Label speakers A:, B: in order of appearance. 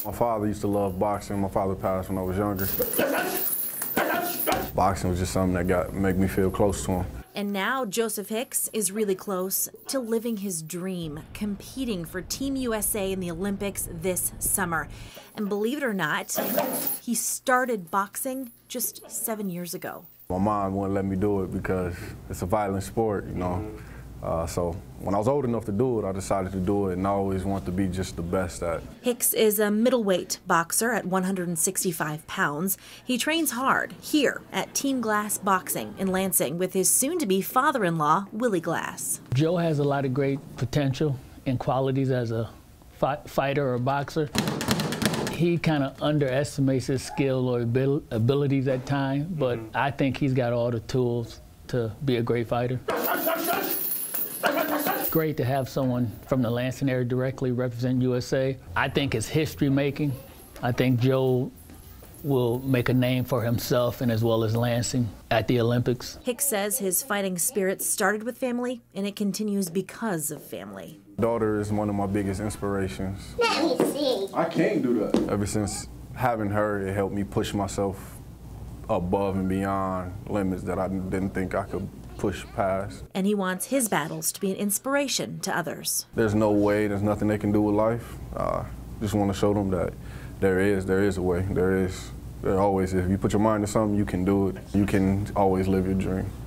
A: My father used to love boxing. My father passed when I was younger. Boxing was just something that made me feel close to him.
B: And now Joseph Hicks is really close to living his dream, competing for Team USA in the Olympics this summer. And believe it or not, he started boxing just 7 years ago.
A: My mom wouldn't let me do it because it's a violent sport, you know. So when I was old enough to do it, I decided to do it, and I always want to be just the best at it.
B: Hicks is a middleweight boxer at 165 pounds. He trains hard here at Team Glass Boxing in Lansing with his soon-to-be father-in-law, Willie Glass.
C: Joe has a lot of great potential and qualities as a fighter or boxer. He kind of underestimates his skill or abilities at times, but I think he's got all the tools to be a great fighter. Great to have someone from the Lansing area directly represent USA. I think it's history-making. I think Joe will make a name for himself and as well as Lansing at the Olympics.
B: Hicks says his fighting spirit started with family, and it continues because of family.
A: Daughter is one of my biggest inspirations.
D: Let me see.
A: I can't do that. Ever since having her, it helped me push myself above and beyond limits that I didn't think I could push past.
B: And he wants his battles to be an inspiration to others.
A: There's no way, there's nothing they can do with life. Just want to show them that there is a way. There always is. If you put your mind to something, you can do it. You can always live your dream.